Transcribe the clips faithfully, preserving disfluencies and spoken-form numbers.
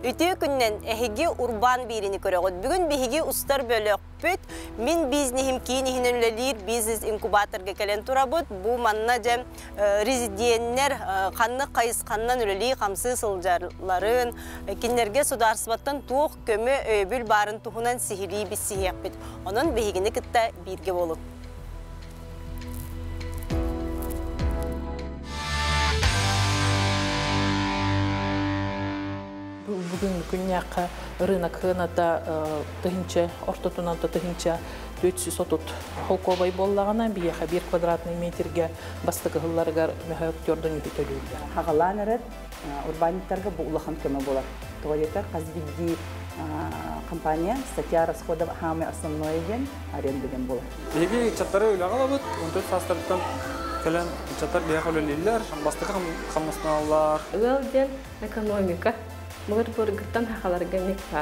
Үтü күннен әхиги урбан биrini көрөгөт. Бүгүн биһиги устар бөлөкпүт. Мен бизнесим кийининөлелер бизнес инкубаторга келен турабыт. Бу манна жем резиденттер канны кайысканнан үлели камсы сылжарларын кинерге сударсыбаттан туох көмө өбүл барын тухунан сихири бисиякпыт. Онун биһигини кытта бирге болуп. Bugün günyaqa rınak hınata tığınca, ortatınanta tığınca dört yüz otuz holkovay bollağına bir yaqa bir kvadratный metrге bastıqı hıllargar mühöktörden yühütölüydür. Hağalan erer, урбаниттерге bu улахан köme bolar. Туалеттер қазбидди компания статья расходов хамы основной ден арендеген болар. Беги чаттары өйлағалабыт, он төрт састырыптан көлен чаттар бияқөлелілер, бастықы қамнасыналар. Өлден экономика. Мөр бұргыттан хақаларға мекпа.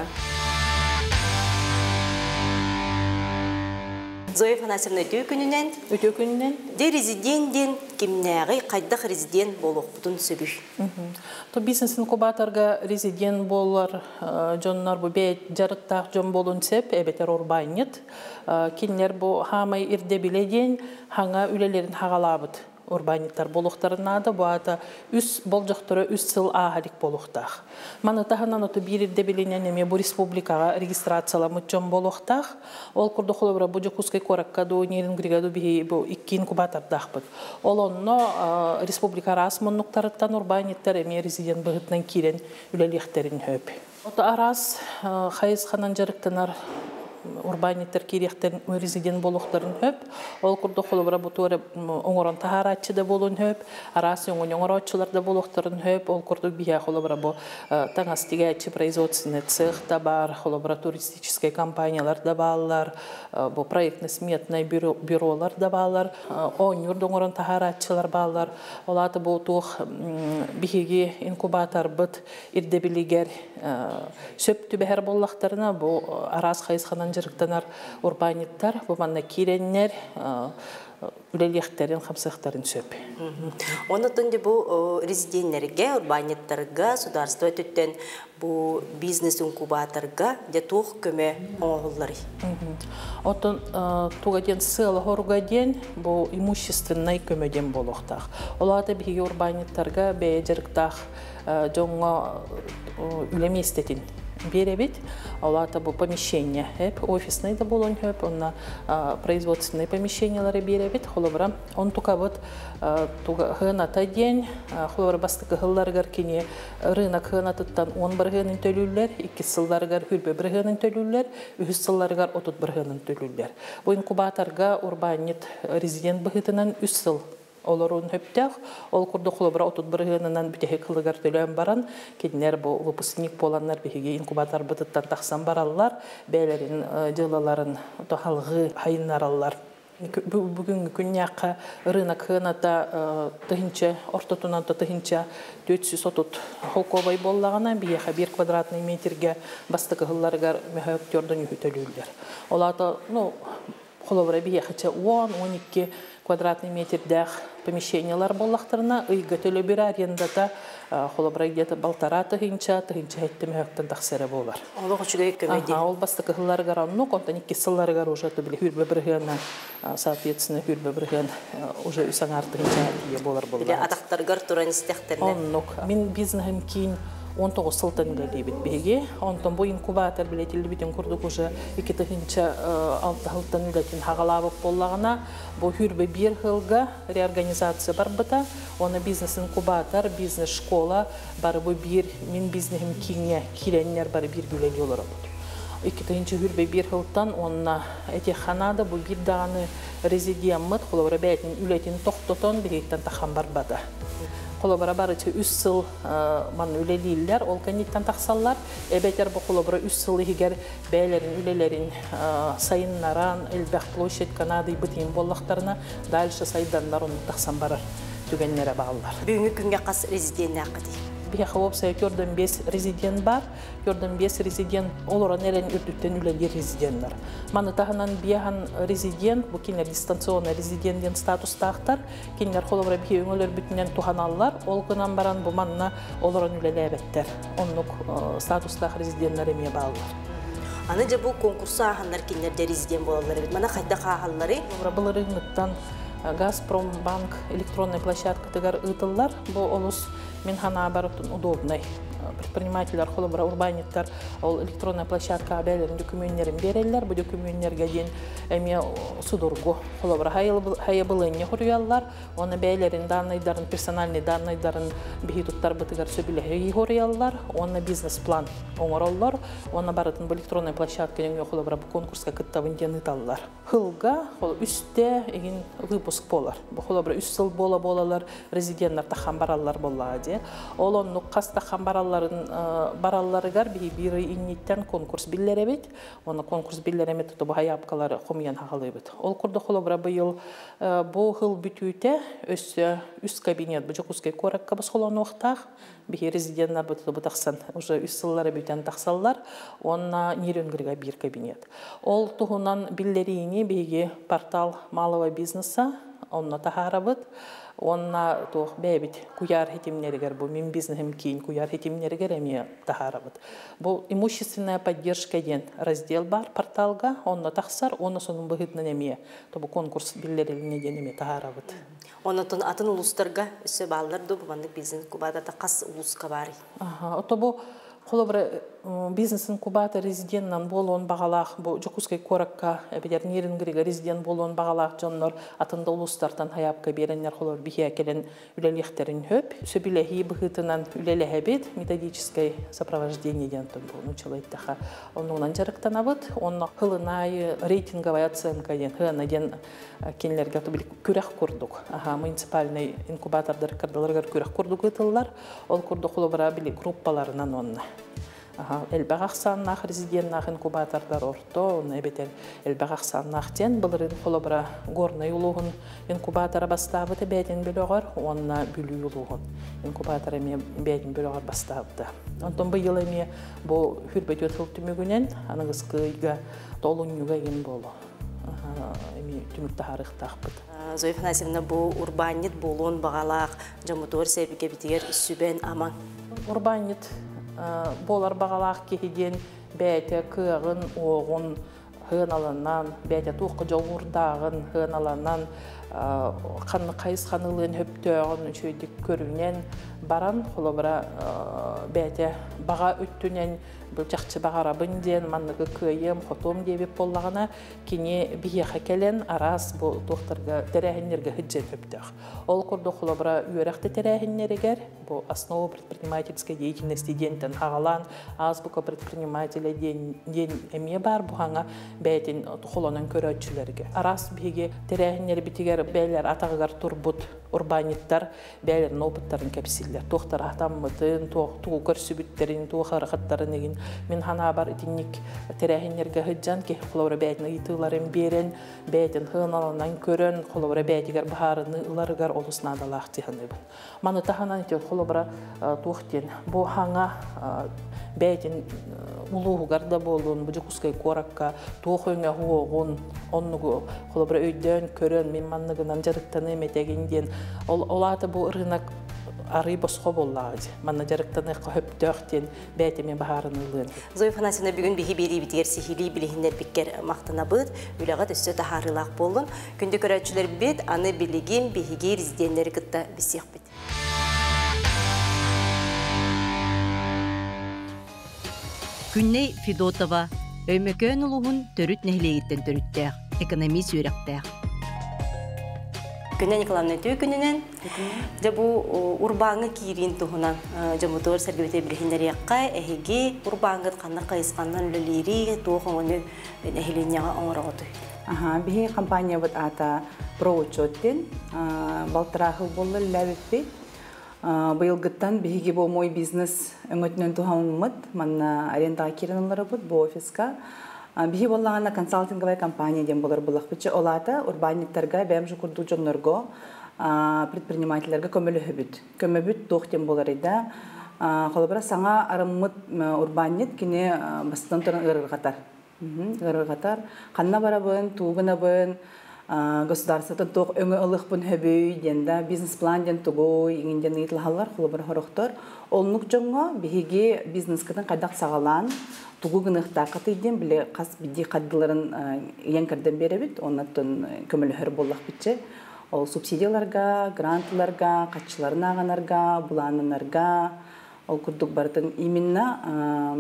Зоя Фанасовна өтө күнінен, Өтө күнінен? Де резиденттен кимнәғи қайдақ резидент болуқ бұтын сөбі. То бизнес инкубаторга резидент болар, жоннар бұ бәйт жарықтақ жон болын сеп, әбетер орбайнет. Кинлер бұ хамай ирде біледен, хаңа үлелерін хағалабыд. Урбаниттар болуқтарынады, bu ата үс болжақтыры үс сыл ағалик болуқтақ. Маны тағынан оты бірірде білінен bu республикаға регистрацияламыд жон болуқтақ. Ол күрді қолыбыра бұ жүкускай кораккаду, нерін григаду бігі бұл икки инкубатордақ бұд. Ол онно республика рас мұннықтарыттан урбаниттар әме резидент бұғытнан керен үлеліқтерін хөп. Оты арас қайыз қанан жарықтанар урбаниттер керектен резидент болуқтарын хөп. Ол күрді қолыбыра бұтуары оңырын тахаратчы да болуын хөп. Арасы оңын оңыратчылар да болуқтарын хөп. Ол күрді бия қолыбыра бұ таңастигайчы производственный цех да бар, қолыбыра туристические компаниялар да балылар, бұ проектно-сметный бюролар да балылар, оң үрді оңырын тахаратчылар балылар. Олаты бұл туық бігеге инкубатор бұд ирдебілігер сөптү бәхер боллақтарына бұ арас қайысқанан жырықтанар урбаниттар, бұ манна кереннер, үлеліқтерін, қамсықтарын сөп. Оны түнде бұл резиденттерге, урбаниттарға, сударство түттен бұл бизнес-инкубаторға де туық көме оңғылары. Отын туғаден сылы хорғаден бұл имущественный көмеден болуқтақ. Олады бігі урбаниттарға бәе жырықтақ жоңға үлеместетін беребит, олата бу помещение, офисный да болон хөп, онна производственные помещениялары беребит, холобра, он тука вот туга хыната день, холобра бастыгы хылларгар кини рынок хынатыттан он бір хынын төлүллер, икки сылларгар хүлбе бір хынын төлүллер, үхіс сылларгар отут бір хынын төлүллер. Бу инкубаторга урбанит резидент быхытынан үс сыл оларын хөптәк, ол күрді құлыбыра отут бір ғынынан бүтәхе қылығар төлөм баран, кедінер бұл выпускник боланлар бігеге инкубатор бұтыттан тақсан баралылар, бәйлерін, жылаларын, халғы хайынаралылар. Бүгінгі күнняққа рынок ғыната тұхынча, ортотунанты тұхынча төрт жүз отыз холковай боллағана бияқа бір квадратный метрге бастықы ғылларғар мөхөктөрдің үхітөлілдер. Олаты, ну, құлыбыра бияқыча он он икки квадратный метрдәх помещениялар боллақтарына ыйга төлі бір арендата холобра где-то полтора тыгынча, тыгынча әйттім өктен тақсары болар. Олы құчыға көмеде? Ол басты кығыларғар анну, контан икки сылларғар уже төбілі хүрбі біргіна, соответственно, хүрбі біргін уже үсің артығынча әйе болар болар. Біле атақтарғар туран істіқтеріне? Оннук. Мен бизнесім кейін он тоғыз сылтын үлелейбіт беге. Онтан бұл инкубатор білетілді бітін күрдік уже екі тыгынча алты сылтын үлетін хағалабып боллағына бұл хүрбі бір ғылға реорганизация бар бұта. Оны бизнес-инкубатор, бизнес-школа бары бұл бір, мен бизнесім кейіне кереннер бары бір үлелей олар бұд. Екі тыгынча хүрбі бір ғылтан онына әте қанады бұл бір дағаны резидияммыд, қолы бәйтін үлетін тоқтотон бірейттен таққан бар бада. Қолыбыра барычы үс сыл ман үлелейлер, ол кәнеттен тақсалар. Әбәтер бұл қолыбыра үс сыл егер бәйлерін, үлелерін сайыннаран, әлбәқ площадь Канады бұтейін боллақтарына дальше сайданлар оны тақсан барар түгенлері бағылар. Бүгінгі күнге қас резидентіне ақы дейін? бие хавоп сайт көрдөн бес резидент бар. Көрдөн бес резидент олорон элен үрдүттен үлелер резиденттер. Маны таханан биехан резидент, бу кинер дистанционный резиденттен статустактар, кинер холобра бие өңөлөр бүтүнөн туханаллар, ол кынан баран бу манна олорон үлелебеттер. Оннук статустак резиденттер эме баалар. Аны же бу конкурса ахандар кинерде резидент болалар бит. Мана кайда кааллары? Бұл рыноктан Газпромбанк электронный площадка тыгар ытыллар. Бу олус мен хана барытын удобный. Предпринимателер холобра урбаниттар ол электронная площадка абелерин документтерин берелер. Бу документтерге ден эме судургу холобра хайыбылыны хуруяллар. Оны бейлерин данныйдарын, персональный данныйдарын бихитуттар бытыгар сөбилеги хуруяллар. Оны бизнес-план оңороллар. Оны барытын бу электронная площадка ден холобра бу конкурска кыттабын ден ыталлар. Хылга хол үстте эгин выпуск болар. Бу холобра үч жыл бола болалар, резиденттер тахан бараллар боллади. Ол онну каста хамбаралларын баралларыгар би бири инниттен конкурс биллеребит. Оны конкурс биллеремет тубу хаяпкалары хомиян хагалыбыт. Ол курду холобра быйыл бу хыл бүтүүтө өссө үс кабинет бу жокускай коракка басхолон уктах. Би резиденттер буту бутаксан уже үч жыллары бүтөн таксаллар. Онна нирөнгүргө бир кабинет. Ол тугунан биллерини биги портал малого бизнеса онна тахарабыт. Онна тух бебит куяр хитимнеригер бу мин бизнесим кийин куяр хитимнеригер эме тахарабыт. Бу имущественная поддержка ден раздел бар порталга, онна тахсар, онна сонун быгытнын эме. Тобу конкурс биллерилине ден эме тахарабыт. Онотон атын улустарга өсө балдар ду бу бизнес кубатата кас улуска бары. Ага, тобу холобра бизнес инкубатор резиденттен болон багалах бу жокускай коракка эбедер нерингириге резидент болон багалах жоннор атында улустардан хаяпка береннер холор бихе келен үлелехтерин хөп сөбилехи быгытынан үлелехебит методическое сопровождение ден бу нучалайттаха оннан жарыктанабыт онна хылынай рейтинговая оценка ден хына ден кенлерге тубил күрәх курдук ага муниципальный инкубатордар кырдыларга күрәх курдук ытыллар ол курду холобра били группаларынан онна. Ага, элбагаксаннах резидентнах инкубатордар орто, оны бетел элбагаксаннах тен былырын холобра горный улугун инкубатора бастабыты бетен бөлөгөр, онна бүлүү улугун инкубатора эме бетен бөлөгөр бастабыты. Онтон быйыл эме бу хүрбөтө тылтүмүгүнен аныгыскыйга толунюга ген болу. Ага, эме түмүк тарыхтакпыт. Зоя Фанасьевна бу урбанит болон багалак жамутор себике битигер үсүбен аман. Урбанит болар багалах кехиден бәте кыгын оғын хыналанан бәте туқы жауырдағын хыналанан қанны қайыз қанылын хөптөғын үшөйдік көрінен баран холобра бәте баға өттінен бұл жақчы бағарабын ден маннығы күйем хотом дебеп боллағына кене бейеқа келен арас бұл тоқтарға тәрәхінлерге хүджен хөптөғ. Ол құрды холобра үйеректі тәрәхінлерігер бұл основа предпринимательской деятельности дентен ағалан азбука предпринимателя ден әме бар бұғаңа бәйтін холонын көрөтчілерге. Арас бейге тәрәхінлер бітігер бәйлер атағығар турбут урбаниттар бәйлерін опыттарын кәпсілер. Тоқтар атаммытын, туғы көрсүбіттерін, туғы қарақаттарын егін. Мен хана бар итинник тәрәхінлерге хүджан ке қолаура бәйтін ұйтыларын берен, бәйтін ғыналынан көрін, қолаура бәйтігер бағарыны ұларығар олысына адалақ тиханы бұл. Маны таханан етер қолаура туқтен. Бұл хаңа бәйтін улуғығарда болуын, бұжы құскай коракка, туғыңа хуоғын, оннығы қолаура өйден көрін, мен маннығынан жарықтаны метегінден. Олаты бұл рынок ары босқо боллағыды. Манна жарықтаны хөптөқтен бәйтемен бағарын ұлын. Зоя Фанасьевна бүгін бігі бері бітер сихили білігіндер біккер мақтана бұд, үліғат өсті тахарылақ болын. Күнді көрәтшілер бет, аны білігін бігі резиденттері күтті бісек бет. Күнней Федотова өймөкөн ұлығын төрүт нәхілегеттен төрүттәқ, экономи сүйректәқ. Күннен Николаевна төй күнінен, бұл урбаңы кейрин тұғынан жамутор сәргебете білігіндер яққа, әхеге урбаңғыд қанна қайысқаннан үлілері тұғын оны әхеленияға оңырауды. Бігі компания бұд ата проучеттен, балтырағы болы ләбіппет. Бұйылғыттан бігі бұл мой бизнес өңөтінен тұғанымыд, манна арендаға керінілері бұд, бұл офисқа. Биһи боллағана консалтинговая компания ден болар бұлақ бічі олата урбаниттарға бәм жүкірді жонларға предпринимательлерге көмілі хөбіт. Көмі бүт тоқтен болар еді. Холобра саңа арыммыт урбанит кине бастан туран ырыргатар. Ырыргатар. Канна барабын, тугынабын, государствотан тоқ өңі ылықпын хөбөй, денда бизнес-план ден тугой, иңінден ыйтлахалар, холобра хорохтор. Олнук жоңға биһиги бизнес-кытын қайдақ сағалан, тугу гынықта қытыйден біле қас бидди қаддыларын ең кірден беребіт, оннаттын көмілі хөр боллақ бітче. Ол субсидияларға, грантларға, қатшыларын ағанарға, бұланынарға, ол күрдік бардың именно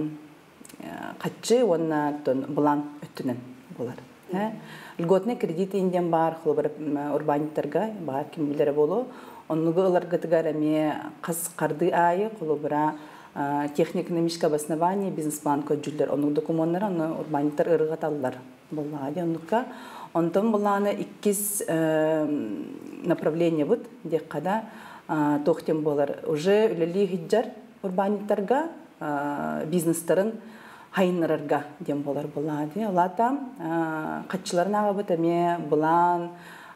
қатшы оннаттын бұлан өттінен болар. Льготный кредит инден бар, холобар урбаниттарға, бар кем білдері болу. Оннуғы ыларғытығар әме қыз қарды айы, холобара техник-экономическое обоснование, бизнес-план көджілдер. Оннуғы документтар, оны урбаниттар ырығат алылар. Болағады оннуға. Онтон бұланы иккіз направление бұд, дек қада тоқтен болар. Уже үлелі хиджар урбаниттарға, бизнестарын хайынырарға дем болар болады. Олата қатшыларын ағабыт әме бұлан,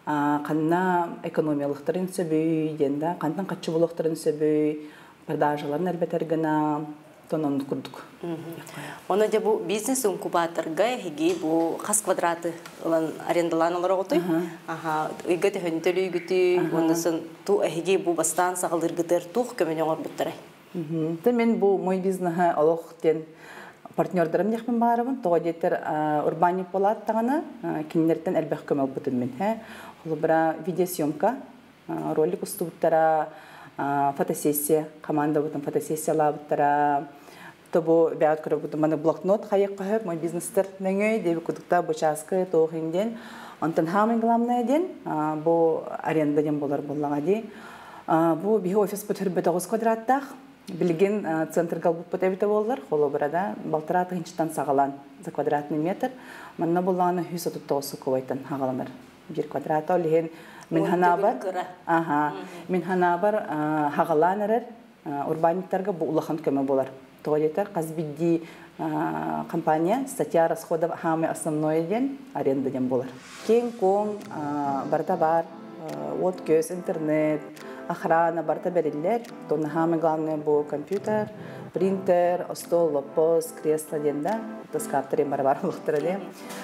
қанна экономиялықтарын сөбөй, денда, қантан қатшы болықтарын сөбөй, продажаларын әлбетергіна, тонын күрдік. Оны де бұл бизнес-инкубаторға хеге бұл қас квадраты арендалан олар оғытой. Үйгіті хөнтілі үйгіті, онысын ту әхеге бұл бастан сағылыргітер туқ көмені оғыр бұттырай. Мен бұл мой бизнесі олық ден партнердарым яқпен барымын, тоға детер урбаник болат тағаны, кенілерден әлбәқ көмел бұтын мен. Ол бұра видеосъемка, ролик ұстыбыттара, фотосессия, команда бұтын фотосессияла бұттара, тобу бәғат көрі бұтын маны блокнот қайық қағып, мой бизнестер нөңөй, дебі күдікта бұчаскы тоғын ден, онтан хамын ғыламна ден, бұл аренда ден болар болаға де. Бұл бігі офис бұтыр бөтіғыз квадраттақ, Билген центр галбут потебите боллар, холо брада, балтыраты хинчтан сағалан за квадратный метр. Манна болланы хүс оту тосы ковайтан хағаланар. Bir квадрата олеген мен ханабар, аха, мен ханабар хағаланарар, урбаниттарға бұл улахан көмі болар. Тоғадетар қазбидди компания статья расходов хамы основной ден аренда ден болар. Кен кон, барта бар, от көз, интернет, охрана, барта бериллер, то на хаме главное был компьютер, принтер, стол, лопос, кресло денда, то скаптери марвар лухтраде.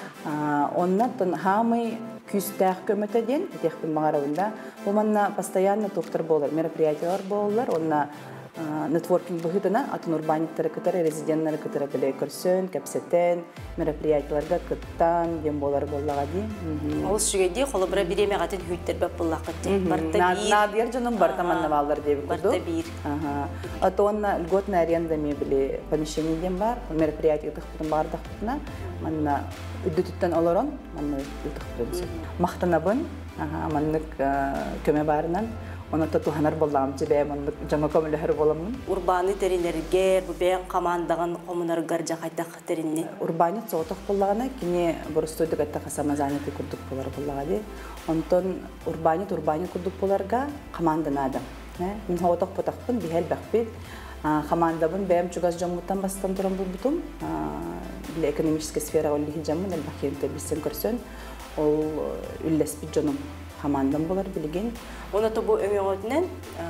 Онна то на хаме күстәх көмөтө ден, тех бимагарында, бу манна постоянно доктор болар, мероприятиялар болар, онна нетворкинг быгытына, атын урбаниттары кытары, резиденттары кытары биле көрсөн, кепсетен, мероприятияларга кыттан ден болар боллага ди. Ол сүгеде холо бира биреме гатын хүйттер бап боллакытты. Барта бир. Надыр жонун барта манна балдар деп куду. Барта бир. Ага. Атонна льготная аренда мебели помещений ден бар, мероприятия тыхтын бардык бутна, манна үдүттен олорон, манна тыхтын. Мактанабын, ага, маннык көмө барынан Оны татуханар болам жебе мен жаңа көмөлөр боламын. Урбаны теринерге бен командаган комунаргар жакайтак теринне. Урбаны цотох боллагана кине борстойдук атта хасамазаны курдук болар боллагади. Онтон урбаны урбаны курдук боларга команданада. Мен хаватак потакпын бихел бакпит. Командабын бем чугас жамуттан бастан турам булбутум. Биле экономическая сфера олли жамын албакенте бисен көрсөн. Ол үллеспит жоном командам болар билген. Оны то бу өмөгөтүнөн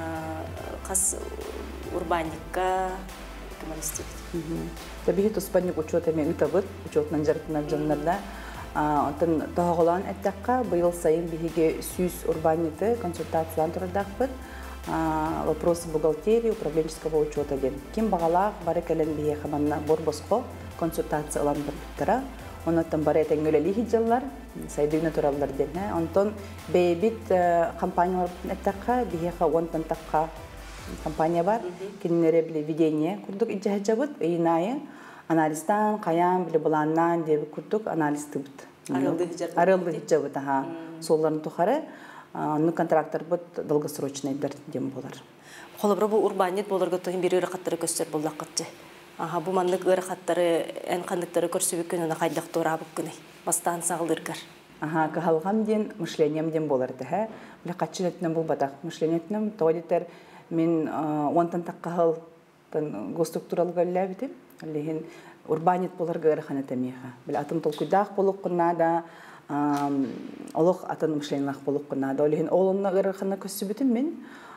кас урбаникка коммунистик. Табиги туспанник учет эме үтөбүт, учетнан жартынан жоннарда. Онтон тоголан эттакка быйыл сайын биге сүз урбаниты консультациялар турдакпыт. Вопросы бухгалтерии, управленческого учета ден. Ким багалак бары келен бие хаманна борбоско консультациялар биттера. Онтон бары этеңгөлели хиджаллар, сайдыгына тураллар ден. Онтон бейбит компаниялар эттакка бие онтон такка компания бар. Киннере биле ведение курдук иджахажабыт, ыйнайы анализдан каян биле буланнан деп курдук анализды бит. Арылды хиджабыт, аха. Солларын тухары ну контрактор бут долгосрочный дем болар. Холобра бу урбанит боларга тоһин бир ыракаттары көстөр боллаккытчы. Аха бу мандык ыракаттары эн кандыктары көрсөбүк күнүнө кайдак турабык күнү. Бастан сагылдыргар. Аха кахалгам ден мышлением ден болар да. Биле качылетнен бул батак мышлениетнен тоодитер мен онтан таккахал госструктурал галлабитим. Лехин урбанит боларга ыраханатамиха. Биле атым толкудак болуккуна да Аллах атын мышлениях болуп кына. Олehen олонна гырахына көсүбүтүм мен.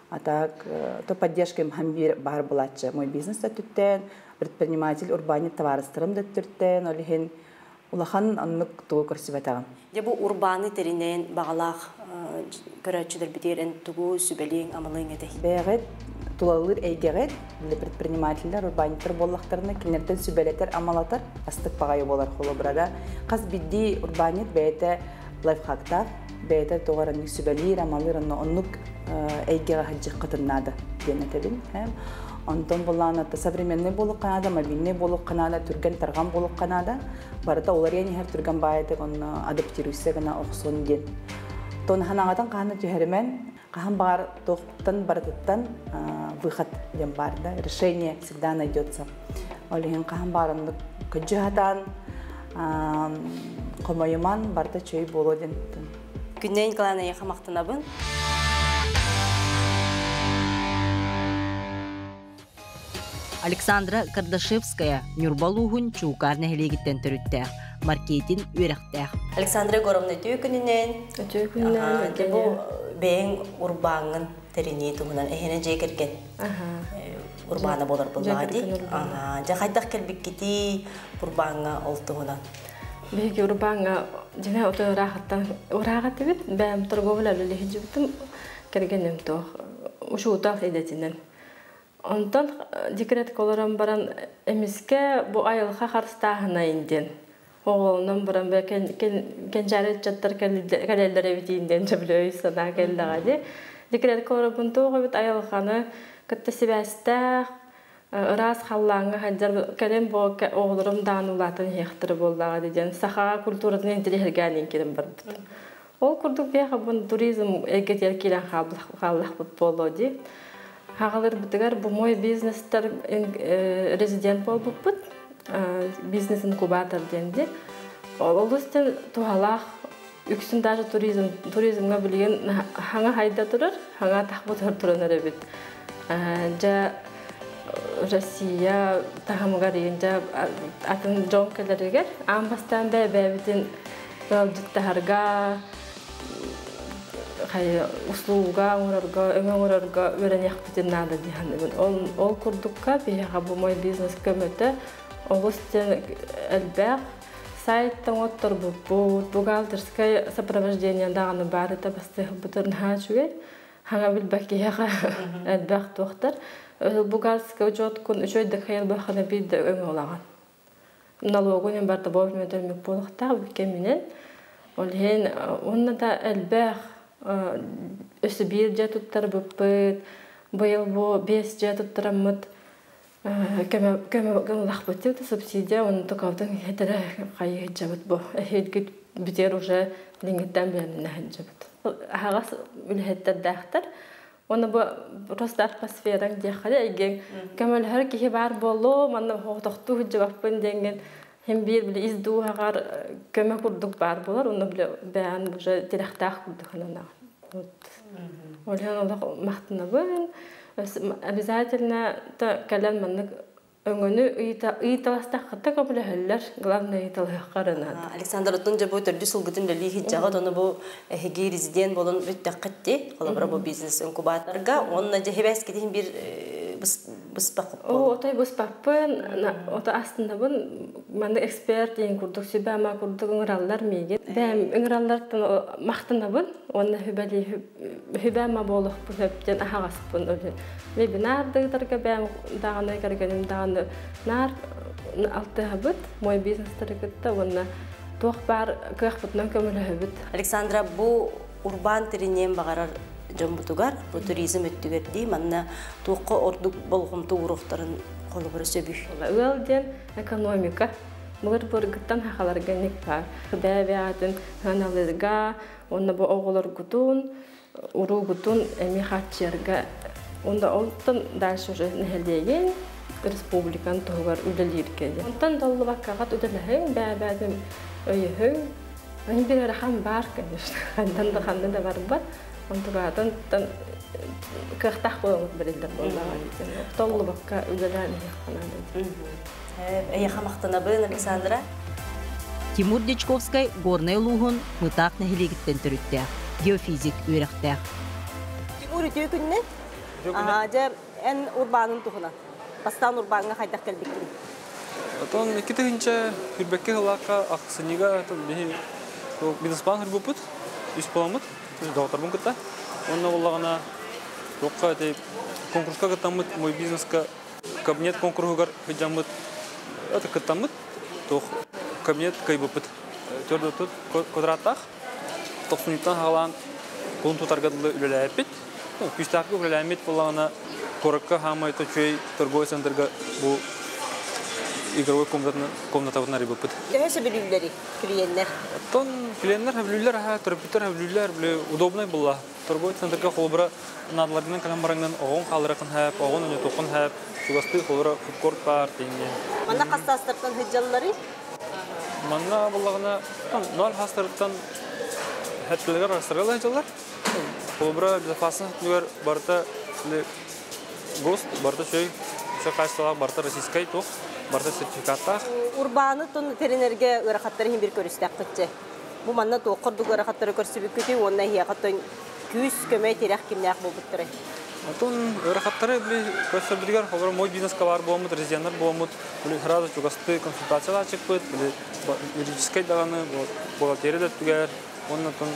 атак то поддержка мхамбир бар булачы мой бизнес төттен предприниматель урбанит товарыстырым төттен олихен улахан аннык тугу көрсүбатаган. Де бу урбаны теринен багалах көрөчүдөр битерен тугу сүбелең амалың эте. Бегет тулалыр эйгегет предпринимательлер урбаниттер боллактарына кинерден сүбелетер амалатар астык багайы болар холо брада. Каз бидди урбанит бете лайфхактар бете тогаранны сүбелир амалырын оннук эйгеге хаҗык кытыннады денетебин. Антон булланы современный болуп канада, мобильный болуп канада, түрген тарган болуп канада. Барыта олар яни һәр түрген баайды оны адаптируйсы гына оксон ден. Тон ханагатан каны җәһәрмен, каһан бар токтан бардыттан выход дем бар да, решение всегда найдется. Олеген каһан барында көҗәһатан комойман барда чөй болоден. Күннән кылана яха мактанабын. Александра Кардашевская Нюрбалугун чукарны хелегиттен төрүттә. Маркетинг үйрәктә. Александра Горовна түйкүннән. Түйкүннән. Бу бең урбаңын терене тумунан эхене жекерген. Урбана болар булмады. Ага, жакайдак келбик кити урбаңга олтугунан. Беги урбаңга жана ото рахаттан урагат бит бәм торговлар ле хижибтим кергенем то. Ушу утак эдетинен. Онтан декрет колорам баран эмиске бу айылга карстагына инден. Оғылынан бұрын бә кенжәрет жаттар кәлелдер әбетейінден жөбілөй сана кәлдіғады. Декрет колорабын тоғы бет айылғаны күтті себәстәқ, ұрас қаллаңы қанжар кәлем бұл оғылырым дағынулатын ектірі болдыға деден. Сақа культурадан ентелергенен келім бұрды. Ол күрдік бәқі бұн туризм әгет еркелен қаллақ бұд болуды. Хағалыр бітігер бұл мой бизнестер резидент бол бұд. Бизнес инкубатор денди. Ол үстен туалах үксүн даже туризм туризмга билген хаңа хайда турар, хаңа тахбут турар бит. Жа Россия тахамга ренжа атын жонкаларыгер амбастан да бебитин жыттарга хай услуга урарга эңөрөргө өрөнөк битин нада диханыбын. Ол ол курдукка бияга бу мой бизнес көмөтө Областен элбэх сайттан оттор бу бухгалтерское сопровождение даганы бар это бастыгы бутырын хачует. Хага билбек яга элбэх доктор бухгалтерское учет кун үчөйдө хайыл бахана бит өң олаган. Налогын барда болмой төлмөк болукта бекеменен ол ген онда да элбэх өсү бир жетуттар буппыт быйыл бу беш жетуттарамыт Кем кем кем лахбатил то субсидия он токовдан хетера кайы жабыт бу хетгит битер уже лингден белен жабыт хагас үлхеттер дахтар оны бу просто атмосфера дехале иген кемел хер ки бар боло манна хохтохту жабаппын деген hem bir bile izdu hagar keme kurduk бар болар оны биле бәян уже терехтах курдuk ханана вот олар мактына бен обязательно то кален маннык өңөнү ыйталастак кытта көбүлө хөллөр главный ыйталак каранат. Александр Тунжа бу төрдү сулгутун лихи жага тону бу эги резидент болон бүттөккетти. Колобра бу бизнес инкубаторга онна жебес кетин бир быспак. О, отой быспакпын, ото астында бун манда эксперт ден курдук сүбама курдук ыңыраллар меге. Бем ыңыраллардан мактанабын, онна хүбали хүбама болук бу хөптен ахагаспын өлө. Вебинардыгдарга бем даганы кергеним даганы нар алтыгыбыт мой бизнестеригитте онна тох бар кыхбытнан көмөлөбүт. Александра бу урбан теринен багарар жомбутугар бу туризм өттүгөрди манна токко ордук болгон туурухтарын колу бир сөбү. Өлден экономика мыгыр быргыттан хахаларга ник бар. Бәбәтен ханаларга онна бу оголор гутун уру гутун эми хатчерга онда олтан дальше уже нехелдеген республикан тогар үдөлирке. Онтан доллу баккагат үдөлөһөң бәбәдем өйөһөң. Аны бир рахам бар, конечно. Хандан да хандан да бар бар. Онтугадан тан кыхтах болуп берилдер боллаган. Доллу бакка үдөлөн яканады. Э, я хамактана бен Александра. Тимур Дечковский горный лугун мытак нехилигиттен төрүттө. Геофизик үйрөктө. Тимур өтө күннен Ага, же эн урбанын тухуна. Бастан урбанга хайдак келбекти. Отон ките хинче хүрбекке халака аксынига бихи бизнес-план хүрбупут, исполамыт, доктор бункта. Онна боллагана рокка те конкурска гатамыт, мой бизнеска кабинет конкурсугар хыжамыт. Это катамыт, то кабинет кайбупут. Төрдө тут квадраттах. Токсуниттан халан конту таргадылы үлеләпет. Күстәккә үлеләмет боллагана коракка хамай точой торговый центрга бу игровой комнатны комнатабына рибупут. Төһәсе билүләри клиентлар. Тон клиентлар хәблүләр һә терапевтлар хәблүләр биле удобный булла. Торговый центрга холбара надларның калам баранган огын калырыкын һәп, огын өне токын һәп, шугасты холбара фудкорт бар дигән. Мана кастастыртан хыҗаллары. Манна буллагына ноль хастыртан хәтлегә расыргала хыҗаллар. Холбара безопасность барта ГОСТ, барта шөй, шөй кайсылар барта российский тох, барта сертификаттар. Урбаны тон теренерге ырахаттары хим бир көрүстәк кытчы. Бу манна токырдык ырахаттары көрсөбүк көтү, онна хиякаттан күз көмөй терәк кимнәк булып тора. Атон ырахаттары биле көрсөбүлгәр, хәзер мой бизнеска бар булмыт, резидентлар булмыт, биле храза чугасты консультациялар чыкпыт, биле юридический даганы, бухгалтерия түгәр, оннан тон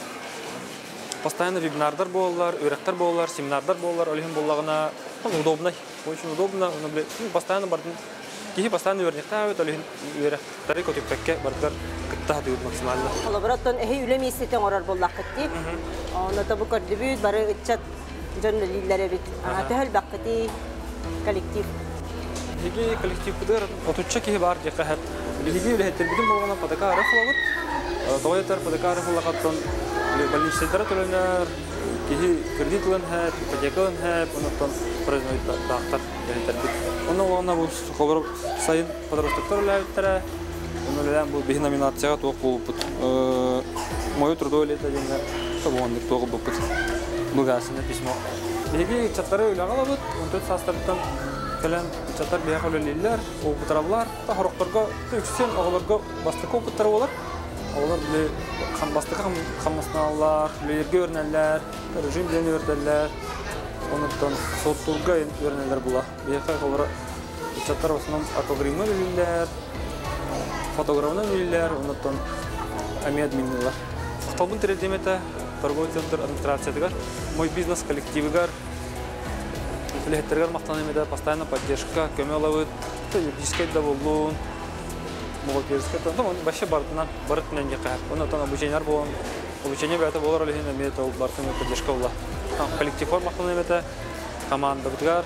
постоянно вебинардар болалар, өрәктәр болалар, семинардар болалар, олихин боллагына удобно, очень удобно, но блин, постоянно бардын, кихи постоянно өрнектә авет, олихин өрәктәре көтүккә бардылар, кытта дигән максимально. Коллабораттан эһи үлем истетен орар боллак китти. Аны табы көрдүбүт, бары ичат жөнлөлүләре бит. Ага, тәһәл бакыти коллектив. Диги коллектив бидер, отучча кихи бар дигә һәп. Диги үле хәтер болгана падака арыфлагыт. Тоятар падака арыфлагаттан больничныйлар төлөнөр, кихи кредитлын һәп, ипотекалын һәп, онтон производит дактар дигән бит. Оны олана бу холбар сайын подростоктор үләттәре. Оны белән бу бих номинацияга тоқ булып, э, мое трудовое лето дигән табундык тоқ булып. Бугасына письмо. Биги чаттары уйлагала бут, он төрт састыртан калан чаттар бия хөлелләр, о бутравлар, та хорокторга, төксен огларга бастык опыттар булар. Алар биле хан бастык хан хамасналар, билерге өрнәләр, режим белән өрдәләр. Онтон соттурга өрнәләр була. Бия алар чаттар основном автографны биләр, фотографны биләр, онтон амиадминлар. Хатабын тердемета торговый центр администрациядагар, мой бизнес коллективигар, билеттергар мактанымда постоянно поддержка, көмөлөбүт, юридический да болду. Бухгалтерский то, ну, вообще бардынан барытынан якап. Оны тон обучениелар болгон. Обучение бата болар эле эме то бартын поддержка була. Коллектив мактанымда команда бутгар.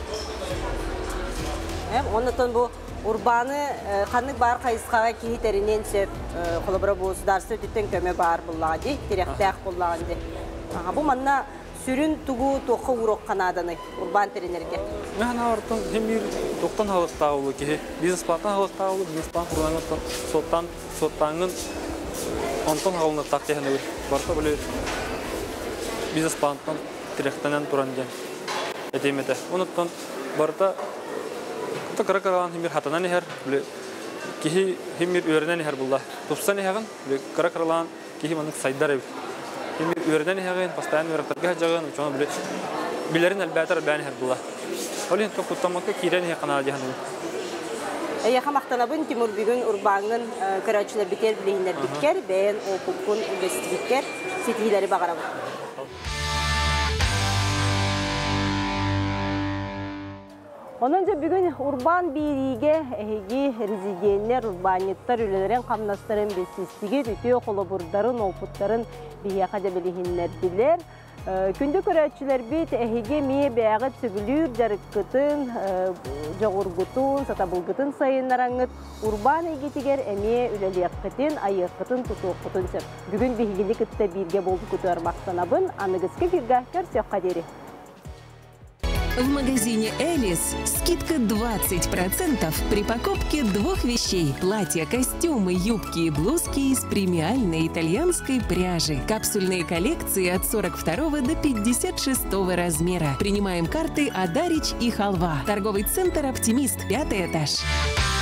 Эм, оны тон бу урбаны ханнык бар кайсыга китеринен сөп, колобра бу государство түтен көмө бар буллагы, теректак буллагы. Ага, бу манна сүрүн тугу токко урок канаданы урбан теренерге. Мен артын хемир токтон халыктагы ки бизнес план халыктагы бизнес план курган соттан соттангын онтон халына тактыгын барта биле бизнес плантан теректенен туран ден. Эдемете. Онтон барта то каракаран хемир хатанан хер биле ки хемир өрнен хер булла. Тупсан хаган биле каракарлан ки манык сайдар хемир өрнен хаган постоянно өрөктөргө жаган учон биле билерин албатар бән хер булла. Олин токтомакка кирен хакана жахан. Эя хамактанабын Тимур бүгүн урбанын карачылар битер билинер биткер, бен опукун инвестиктер сетилери багарабы. Онунча бүгүн урбан бириге эги резиденттер, урбаниттар үлелерин камнастырын бесистиги түтө колобурдарын, опуттарын бияка жабелихиннер билер. Күндө көрөчүлөр бит эһиге мие бягы түгүлүр жарыккытын, жогургутун, сатабылгытын сайыннараңыт урбан эгитигер эмие үлелияккытын, айыккытын тутууккутун сөп. Бүгүн бигилик ытта бирге болду күтөр мактанабын, аныгыска кирге көрсөк кадери. В магазине «Элис» скидка двадцать процентов при покупке двух вещей. Платья, костюмы, юбки и блузки из премиальной итальянской пряжи. Капсульные коллекции от сорок второго до пятьдесят шестого размера. Принимаем карты «Адарич» и «Халва». Торговый центр «Оптимист», пятый этаж.